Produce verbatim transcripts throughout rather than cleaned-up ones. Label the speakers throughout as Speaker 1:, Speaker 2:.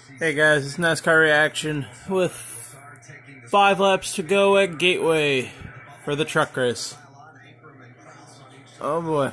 Speaker 1: Hey guys, it's NASCAR Reaction with five laps to go at Gateway for the truck race. Oh boy.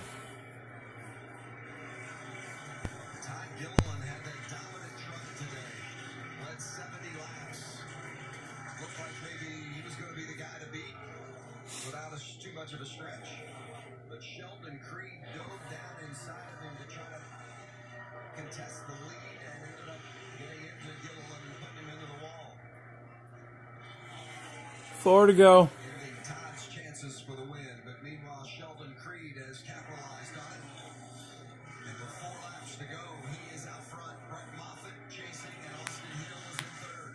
Speaker 2: Without a, too much of a stretch. But Sheldon Creed dove down inside of him to try to contest the lead and ended up getting into Gilliland and putting him into the wall.
Speaker 1: Four to go.
Speaker 2: Giving Todd's chances for the win, but meanwhile Sheldon Creed has capitalized on it. And with four laps to go, he is out front. Brett Moffitt chasing, and Austin Hill is in third.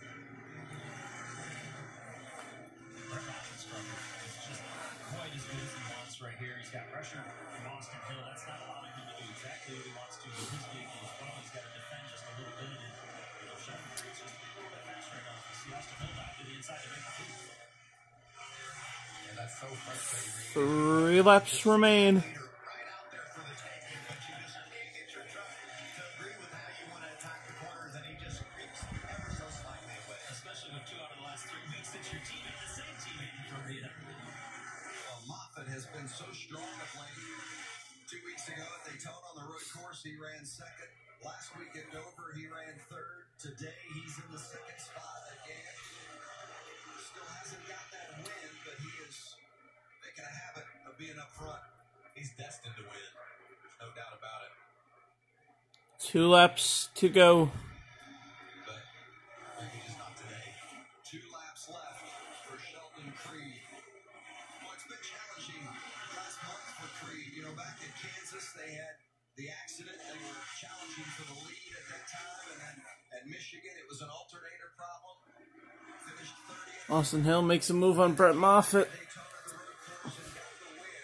Speaker 3: Brett Moffitt's from just quite as good as he wants right here. He's got pressure from Austin Hill. That's not allowing him to do exactly what he wants to with his vehicle as well. He's got to defend just a little bit. And, you know, Sheldon Creed's just a little bit fast right now. You see Austin Hill out to the inside to make the move.
Speaker 2: And that's so frustrating.
Speaker 1: Three laps remain.
Speaker 2: Right out there for the taking, but you just can't get your truck to agree with how you want to attack the corners, and he just creeps ever so slightly away.
Speaker 3: Especially with two out of the last three weeks that your teammate, the same teammate from the
Speaker 2: Well, Moffitt has been so strong of late. Two weeks ago at Daytona on the road course, he ran second. Last week at Dover, he ran third. Today, he's in the second spot again. Still hasn't got that win, but he is making a habit of being up front. He's destined to win. There's no doubt about it.
Speaker 1: Two laps to go.
Speaker 2: But maybe just not today. Two laps left for Sheldon Creed. Well, it's been challenging last month for Creed. You know, back in Kansas, they had the accident. They were challenging for the lead at that time. And then at Michigan, it was an alternator problem. Finished thirtieth.
Speaker 1: Austin Hill makes a move on Brett Moffitt.
Speaker 2: Daytona, the road course, and got the win.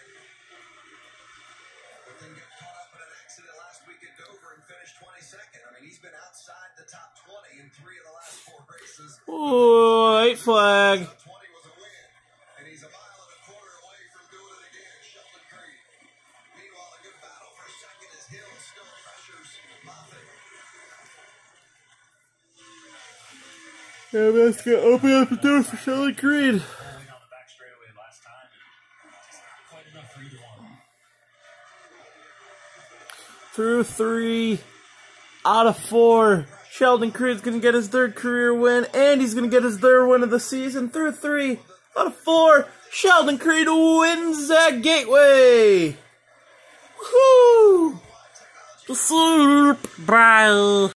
Speaker 2: But then got caught up in an accident last week at Dover and finished twenty-second. I mean, he's been outside the top twenty in three of the last four races.
Speaker 1: Ooh, eight flag.
Speaker 2: twenty was a win, and he's a mile and a quarter away from doing it again. Sheldon Creed. Meanwhile, a good battle for second as Hill still pressures Moffitt.
Speaker 1: Yeah, that's gonna open up the door for Sheldon Creed.
Speaker 3: on the back straightaway last time. And just not quite enough for either one.
Speaker 1: Through three out of four. Sheldon Creed's gonna get his third career win, and he's gonna get his third win of the season. Through three out of four. Sheldon Creed wins at Gateway. Woohoo! Bye.